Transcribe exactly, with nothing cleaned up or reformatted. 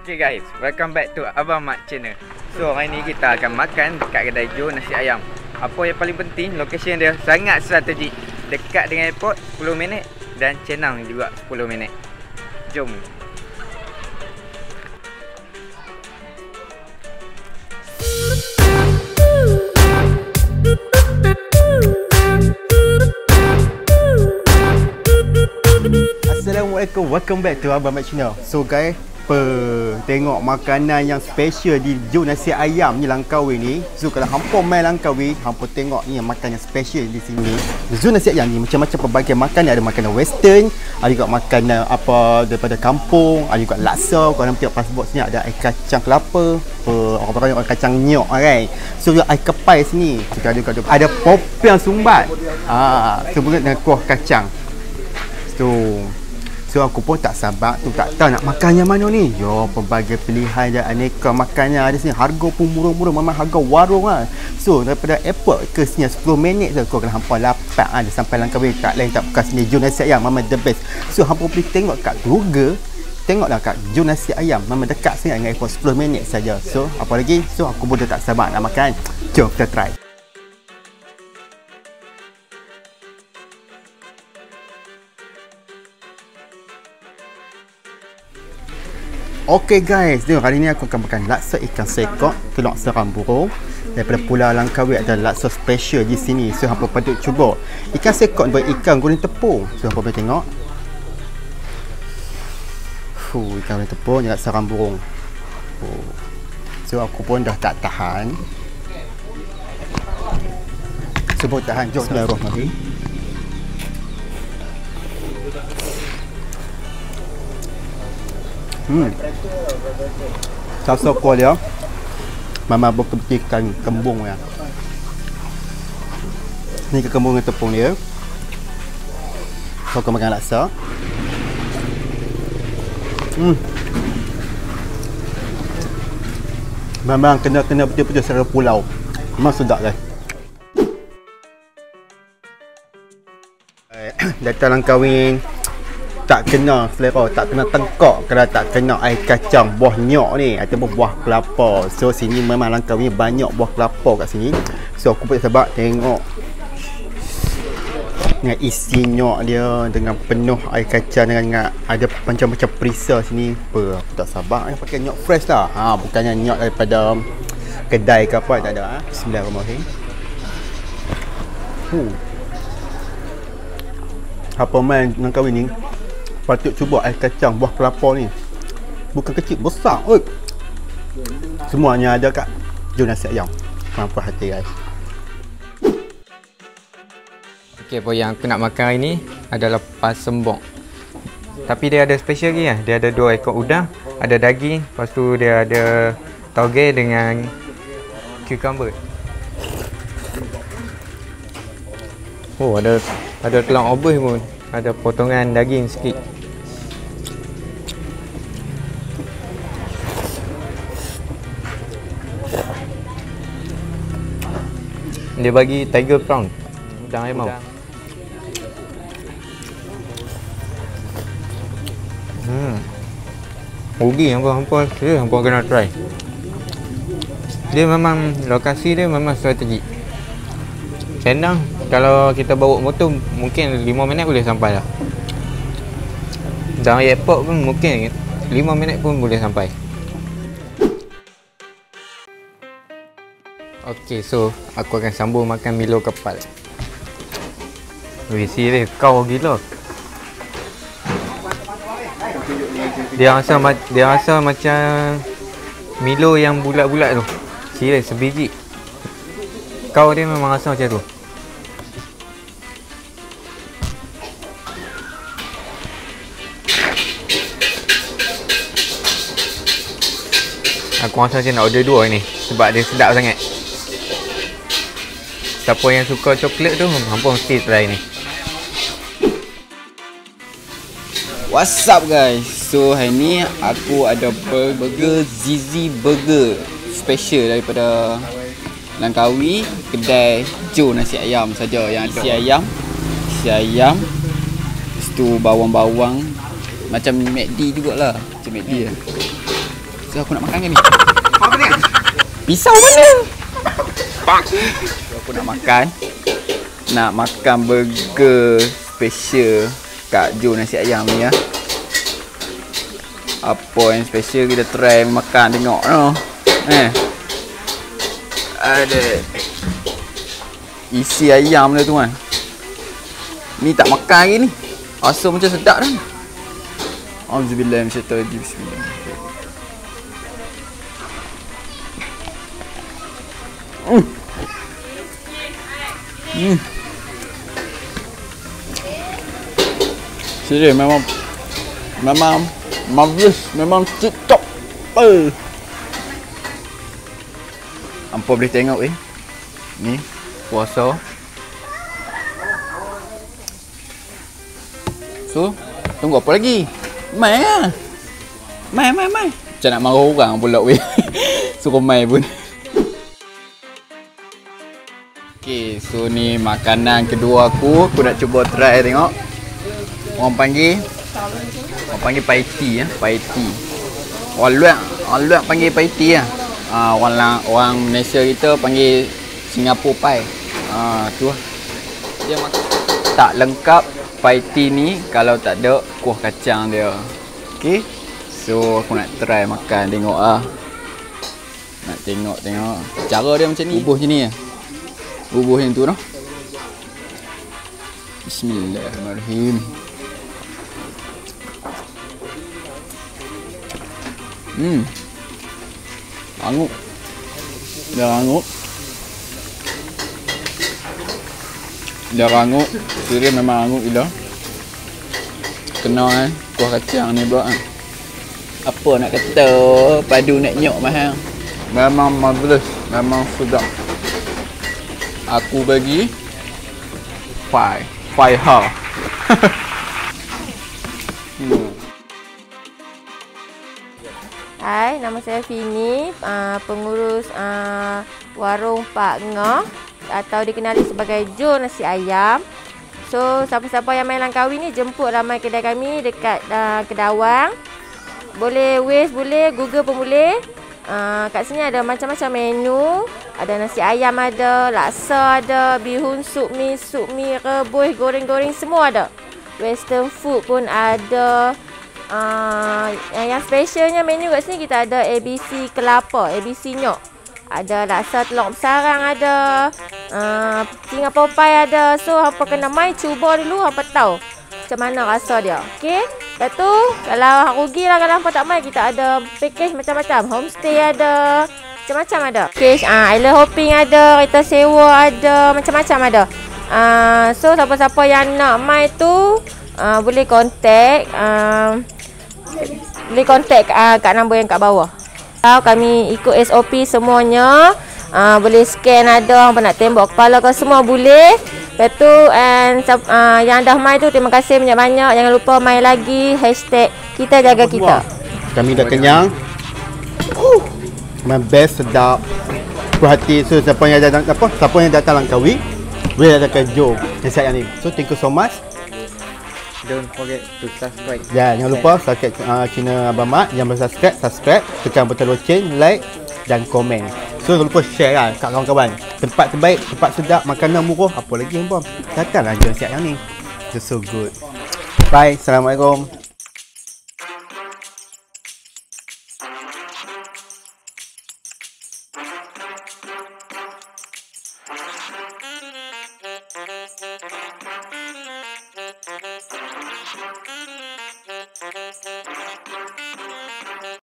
Okay guys, welcome back to Abang Mak Channel. So hari ni kita akan makan dekat kedai Joe nasi ayam. Apa yang paling penting, location dia sangat strategik. Dekat dengan airport sepuluh minit dan Cenang juga sepuluh minit. Jom. Assalamualaikum, welcome back to Abang Mak Channel. So guys, per tengok makanan yang special di Joe nasi ayam ni Langkawi ni. So kalau hampa main Langkawi, hampa tengok ni yang makan yang special di sini. Joe nasi ayam ni macam-macam pelbagai makanan. Ada makanan western, ada juga makanan apa daripada kampung, ada juga laksa. Kalau nampak passport sini ada air kacang kelapa, uh, orang panggil air kacang nyok kan. So juga air kepai sini. Juga ada juga ada popiang sumbat. Ah, sebut dengan kuah kacang. So So aku pun tak sabar tu, tak tahu nak makan yang mana ni. Yo, pelbagai pilihan dan aneka makanan ada sini. Harga pun murah-murah, memang harga warung lah. So daripada airport ke sini sepuluh minit je kau kena hampa lapak ada sampai Langkawi. Kat lain tak buka sini Joe nasi ayam memang the best. So hampa pergi tengok kat Google, tengoklah kat Joe nasi ayam memang dekat sangat dengan airport sepuluh minit saja. So apa lagi? So aku pun dah tak sabar nak makan. Jom kita try. Okay guys, tengok hari ni aku akan makan laksa ikan sekok, telur seram burung. Daripada Pulau Langkawi ada laksa special di sini. So hampa patut cuba. Ikan sekok buat ikan goreng tepung. So hampa boleh tengok. Fuh, ikan goreng tepung dengan seram burung. Fuh. So aku pun dah tak tahan. So boleh tahan. Jom bismillahirrahmanirrahim. Hmm. Salsa kuah dia mama berkebetikan kembung ya. Ni ke kembung dengan tepung dia. Kau makan laksa. Hmm. Memang kena-kena betul-betul secara pulau. Memang sedap lah. Datang Langkawi tak kena selera, tak kena tengkok kalau tak kena air kacang buah nyok ni ataupun buah kelapa. So sini memang Langkawi banyak buah kelapa kat sini. So aku pun sebab tengok dengan isi nyok dia dengan penuh air kacang dengan, dengan ada macam-macam perisa sini. Apa aku tak sabar ni pakai nyok fresh lah. Ha, bukannya nyok daripada kedai ke apa, tak ada. Ha? Bismillahirrahmanirrahim. Huh. Apa main Langkawi ni patut cuba air kacang buah kelapa ni. Bukan kecil, besar. Oi. Semuanya ada kat Joe nasi ayam. Mampu hati guys. Okay, apa yang aku nak makan hari ni adalah pasembok. Tapi dia ada special lagi lah. Dia ada dua ekor udang, ada daging, lepas tu dia ada tauge dengan cucumber. Oh, ada ada tulang obeh pun. Ada potongan daging sikit. Dia bagi tiger prawn, udang harimau. Hmm. Rugi hampa-hampa, serius hampa kena try. Dia memang, lokasi dia memang strategik. Cenang, kalau kita bawa motor mungkin lima minit boleh sampai lah. Dalam airport pun mungkin lima minit pun boleh sampai. Okay, so aku akan sambung makan Milo kepal. Wih, serius kau gila. Dia rasa dia rasa macam Milo yang bulat-bulat tu. Serius sebiji. Kau dia memang rasa macam tu. Aku rasa macam nak order dua ni sebab dia sedap sangat. Siapa yang suka coklat tu, hampa mesti try ni. What's up guys? So hari ni aku ada burger Zizi Burger special daripada Langkawi, kedai Joe nasi ayam saja yang ada nasi ayam, nasi ayam, lepas tu bawang-bawang macam McD jugalah, macam McD lah. So aku nak makan ke ni? Apa ni? Pisau mana? So aku nak makan. Nak makan burger special Kak Jo nasi ayam ni ya. Apa yang special kita try makan tengok no. Eh. Ada isi ayam dia tu kan. Ni tak makan lagi ni. Rasa macam sedap dah. Auzubillahi minasyaitonir bismillah. Hmm. Hmm. Serius memang memang marvelous, memang top. Eh. Hampa boleh tengok eh. Ni puasa. So, tunggu apa lagi? Mai ah. Mai mai mai. Macam nak marah orang pula weh. Suruh mai pun. Okay, so ni makanan kedua aku. Aku nak cuba try tengok. Orang panggil Orang panggil paiti ya, paiti. Orang luar, orang luar panggil paiti ya. Ah, orang lang, orang Malaysia kita panggil Singapore pie. Ah, tu lah. Dia makan tak lengkap paiti ni kalau tak ada kuah kacang dia. Okey. So aku nak try makan tengok ah. Nak tengok tengok cara dia macam ni. Bubuh macam ni ya. Bubuh yang tu noh. Bismillahirrahmanirrahim. Hmm. Rangup. Dia rangup. Dia rangup. Dia memang rangup gila. Kena kan kuah kacang ni pula kan. Apa nak kata, padu nak nyok mahal. Memang marvelous, memang sedap. Aku bagi five, five ha. hmm. Hai, nama saya Fini, uh, pengurus uh, warung Pak Ngah atau dikenali sebagai Jo Nasi Ayam. So, siapa-siapa yang main Langkawi ni jemput ramai kedai kami dekat uh, Kedawang. Boleh Waze, boleh Google pun boleh. Uh, kat sini ada macam-macam menu. Ada nasi ayam ada, laksa ada, bihun, sup mi, sup mi, rebus, goreng-goreng semua ada. Western food pun ada. Uh, yang, yang specialnya menu kat sini kita ada A B C kelapa, A B C nyok. Ada laksa telur sarang ada. Uh, Singapore pie ada. So hampa kena mai cuba dulu hampa tahu macam mana rasa dia. Okey. Lepas tu kalau rugi lah kalau hampa tak mai, kita ada package macam-macam. Homestay ada. Macam-macam ada. Package uh, island hopping ada, kereta sewa ada, macam-macam ada. Uh, so siapa-siapa yang nak mai tu uh, boleh contact uh, boleh contact uh, kat nombor yang kat bawah. Kalau kami ikut S O P semuanya, uh, boleh scan ada, hampa nak tembak kepala ke semua boleh. Lepas tu and, uh, yang dah mai tu terima kasih banyak-banyak. Jangan lupa mai lagi. Hashtag kita jaga kita. Kami dah kenyang. Uh, memang best, sedap. Puas hati. So siapa yang datang apa? Siapa yang datang Langkawi, boleh datang ke Jo Nasi Ayam ni. So thank you so much. Don't forget to subscribe. Ya, jangan lupa subscribe uh, channel Abang Mat. Yang belum subscribe, subscribe. Tekan butang loceng, like dan komen. So jangan lupa share lah kat kawan-kawan. Tempat terbaik, tempat sedap, makanan murah. Apa lagi yang bom? Datanglah Jo Nasi Ayam ni. It's so good. Bye. Assalamualaikum.